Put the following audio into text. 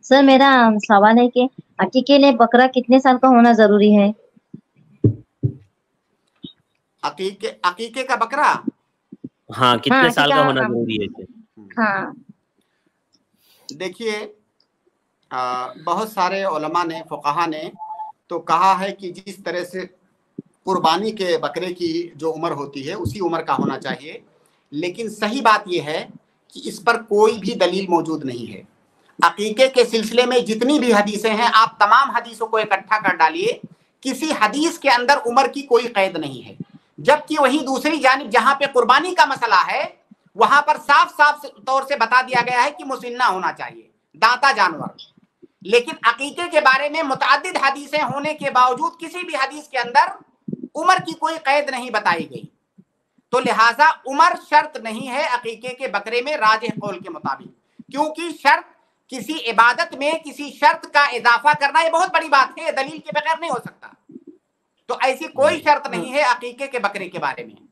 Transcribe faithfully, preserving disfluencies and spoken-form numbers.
سر میرا سوال ہے کہ عقیقے لیے بکرا کتنے سال کا ہونا ضروری ہے؟ عقیقے عقیقے کا بکرا ہاں کتنے ہاں سال کا ہونا عقیقہ، ضروری ہے؟ ہاں دیکھیے بہت سارے علماء نے فقہا نے تو کہا ہے کہ جس طرح سے قربانی کے بکرے کی جو عمر ہوتی ہے اسی عمر کا ہونا چاہیے، لیکن صحیح بات یہ ہے کہ اس پر کوئی بھی دلیل موجود نہیں ہے۔ عقیقے کے سلسلے میں جتنی بھی حدیثیں ہیں آپ تمام حدیثوں کو اکٹھا کر ڈالیے، کسی حدیث کے اندر عمر کی کوئی قید نہیں ہے، جبکہ وہیں دوسری جانب جہاں پہ قربانی کا مسئلہ ہے وہاں پر صاف صاف طور سے بتا دیا گیا ہے کہ مسنہ ہونا چاہیے، دانتا جانور۔ لیکن عقیقے کے بارے میں متعدد حدیثیں ہونے کے باوجود کسی بھی حدیث کے اندر عمر کی کوئی قید نہیں بتائی گئی، تو لہٰذا عمر شرط نہیں ہے عقیقے کے بکرے میں راجح قول کے مطابق، کیونکہ شرط کسی عبادت میں کسی شرط کا اضافہ کرنا یہ بہت بڑی بات ہے، دلیل کے بغیر نہیں ہو سکتا، تو ایسی کوئی شرط نہیں ہے عقیقے کے بکرے کے بارے میں۔